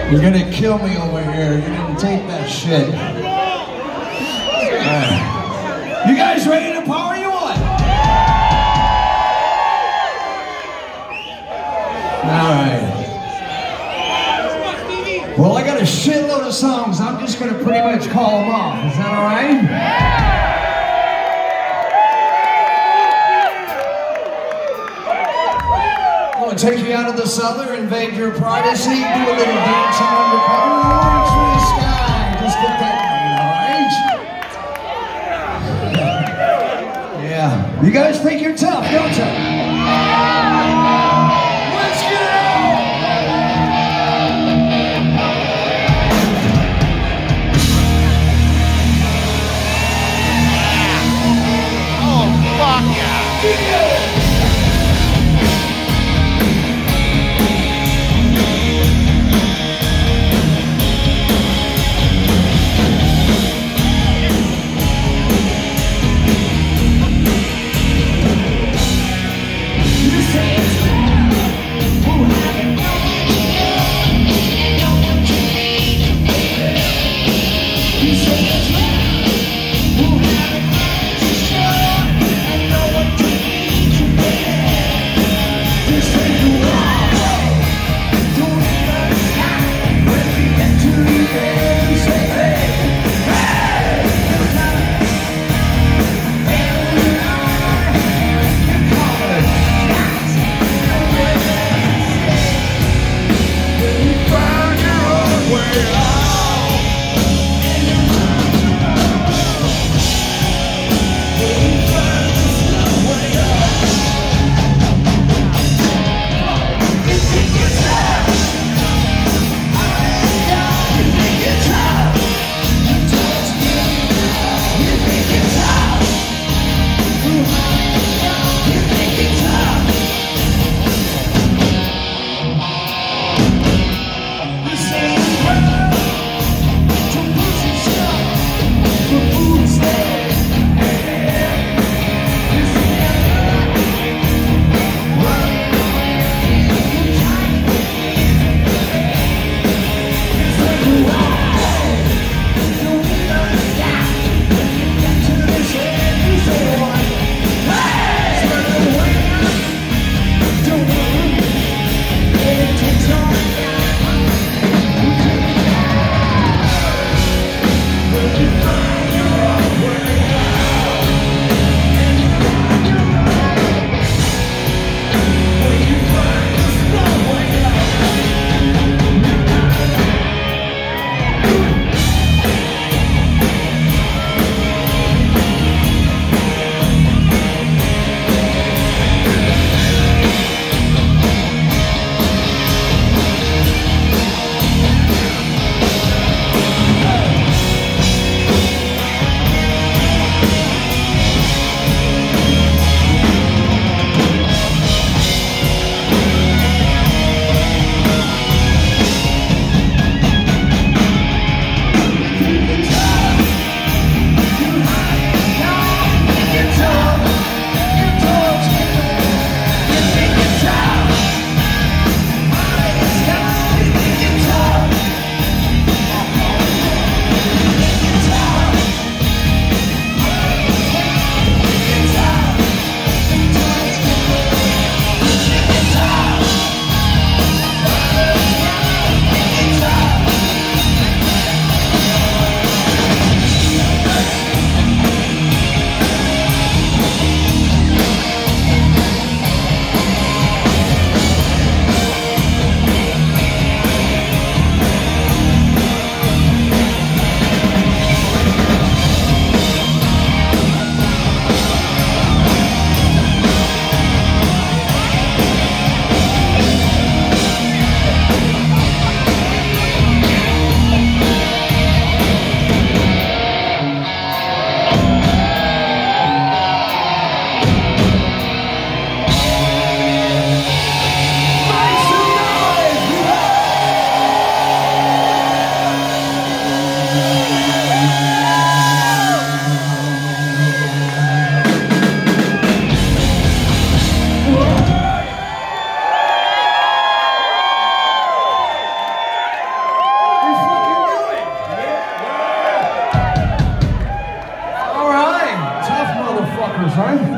You're gonna kill me over here. You're gonna take that shit. You guys ready to party or what? Alright. Well, I got a shitload of songs. I'm just gonna pretty much call them off. Is that alright? I'm gonna take you out of the cellar, invade your privacy, do a little dancing undercover, orange through the sky. Just get that going, alright? Yeah. You guys think you're tough, don't you? Let's get it out! Oh, fuck yeah! friend.